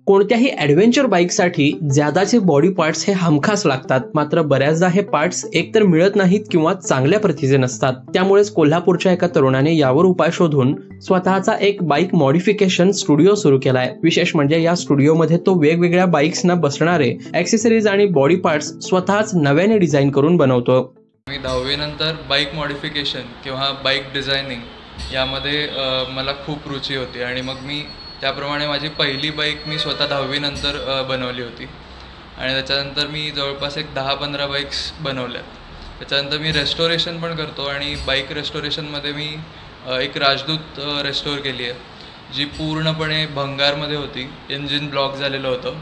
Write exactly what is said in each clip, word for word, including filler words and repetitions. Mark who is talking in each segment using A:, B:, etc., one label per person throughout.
A: कोणत्याही ॲडव्हेंचर बाईकसाठी ज्यादाचे बॉडी पार्ट्स हे हमखास लागतात, मात्र बऱ्याचदा हे पार्ट्स एकतर मिळत नाहीत किंवा चांगल्या प्रतीचे नसतात। त्यामुळेच कोल्हापूरच्या एका तरुणाने यावर उपाय शोधून स्वतःचा एक बाईक मॉडिफिकेशन स्टुडिओ सुरू केलाय। विशेष म्हणजे या स्टुडिओमध्ये तो वेगवेगळ्या बाईक्सना बसणारे ॲक्सेसरीज आणि बॉडी पार्ट्स स्वतःच नव्याने डिझाईन करून बनवतो।
B: मी दहावी नंतर बाईक मॉडिफिकेशन किंवा बाईक डिझायनिंग यामध्ये मला खूप रुची होती आणि मग मी त्याप्रमाणे माझी पहिली बाईक मी स्वतः दहावी नंतर बनवली होती आणि त्याच्यानंतर मी जवळपास एक दहा पंधरा बाईक्स बनवल्या। त्याच्यानंतर मी रेस्टोरेशन पण करतो आणि बाईक रेस्टोरेशनमध्ये मी एक राजदूत रेस्टोर केली आहे, जी पूर्णपणे भंगारमध्ये होती। इंजिन ब्लॉक झालेलं होतं,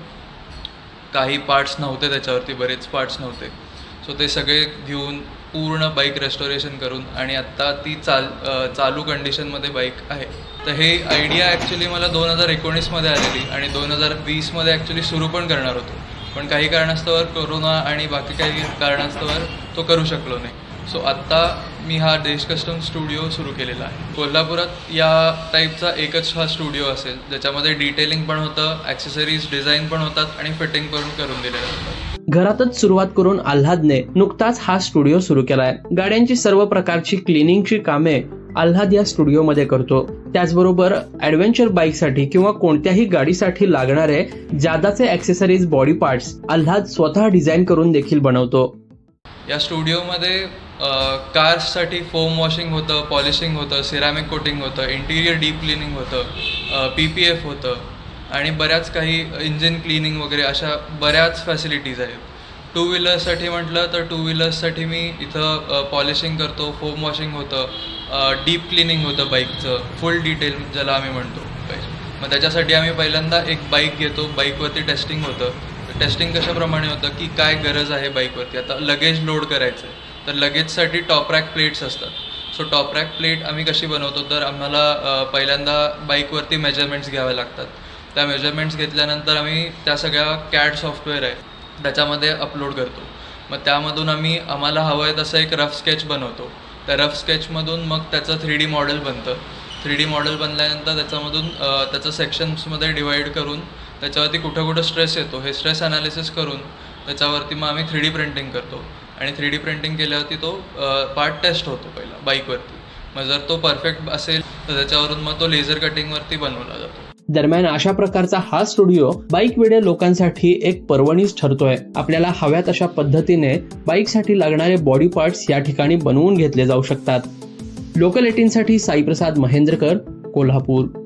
B: काही पार्ट्स नव्हते त्याच्यावरती, बरेच पार्ट्स नव्हते। सो ते सगळे घेऊन पूर्ण बाईक रेस्टोरेशन करून आणि आत्ता ती चाल चालू कंडिशनमध्ये बाईक आहे। तर हे आयडिया ॲक्च्युली मला दोन हजार एकोणीसमध्ये आलेली आणि दोन हजार वीसमध्ये ॲक्च्युली सुरू पण करणार होतो, पण काही कारणास्तव कोरोना आणि बाकी काही कारणास्तव तो करू शकलो नाही। सो आत्ता मी हा देश कस्टम स्टुडिओ सुरू केलेला आहे। कोल्हापुरात या टाईपचा एकच हा स्टुडिओ असेल, ज्याच्यामध्ये डिटेलिंग पण होतं, ॲक्सेसरीज डिझाईन पण होतात आणि फिटिंग पण करून दिलेलं होतं।
A: घरातच सुरुवात करून आल्हादने नुकताच हा स्टुडिओ सुरू केलाय। गाड्यांची सर्व प्रकारची क्लिनिंगची कामे आल्हाद या स्टुडिओमध्ये करतो। त्याचबरोबर ॲडव्हेंचर बाईकसाठी किंवा कोणत्याही गाडीसाठी लागणारे जादाचे ॲक्सेसरीज बॉडी पार्ट्स आल्हाद स्वतः डिझाईन करून देखील बनवतो।
B: या स्टुडिओमध्ये कार्ससाठी फोम वॉशिंग होतं, पॉलिशिंग होतं, सिरॅमिक कोटिंग होतं, इंटिरियर डीप क्लिनिंग होतं, पी पी एफ होतं आणि बऱ्याच काही इंजिन क्लिनिंग वगैरे अशा बऱ्याच फॅसिलिटीज आहेत। टू व्हीलर्ससाठी म्हटलं तर टू व्हीलर्ससाठी मी इथं पॉलिशिंग करतो, फोम वॉशिंग होतं, डीप क्लिनिंग होतं बाईकचं, फुल डिटेल ज्याला आम्ही म्हणतो पाहिजे। मग त्याच्यासाठी आम्ही पहिल्यांदा एक बाईक घेतो, बाईकवरती टेस्टिंग होतं। टेस्टिंग कशाप्रमाणे होतं की काय गरज आहे बाईकवरती, आता लगेज लोड करायचं आहे तर लगेजसाठी टॉप रॅक प्लेट्स असतात। सो टॉप रॅक प्लेट आम्ही कशी बनवतो तर आम्हाला पहिल्यांदा बाईकवरती मेजरमेंट्स घ्यावे लागतात। त्या मेजरमेंट्स घेतल्यानंतर आम्ही त्या सगळ्या कॅड सॉफ्टवेअर आहे त्याच्यामध्ये अपलोड करतो। मग त्यामधून आम्ही आम्हाला हवं आहे तसं एक रफ स्केच बनवतो। त्या रफ स्केचमधून मग त्याचं थ्री डी मॉडेल बनतं। थ्री डी मॉडेल बनल्यानंतर त्याच्यामधून त्याचं सेक्शन्समध्ये डिवाईड करून त्याच्यावरती कुठं कुठं स्ट्रेस येतो हे स्ट्रेस ॲनालिसिस करून त्याच्यावरती मग आम्ही थ्री डी प्रिंटिंग करतो आणि थ्री डी प्रिंटिंग केल्यावरती तो पार्ट टेस्ट होतो पहिला बाईकवरती। मग जर तो परफेक्ट असेल तर त्याच्यावरून मग तो लेझर कटिंगवरती बनवला जातो।
A: दरम्यान अशा प्रकारचा हा स्टुडिओ बाईक वेडे लोकांसाठी एक पर्वणीच ठरतोय। आपल्याला हव्या तशा पद्धतीने बाईकसाठी लागणारे बॉडी पार्ट्स या ठिकाणी बनवून घेतले जाऊ शकतात। लोकल एटीन साठी साई प्रसाद महेंद्रकर, कोल्हापूर।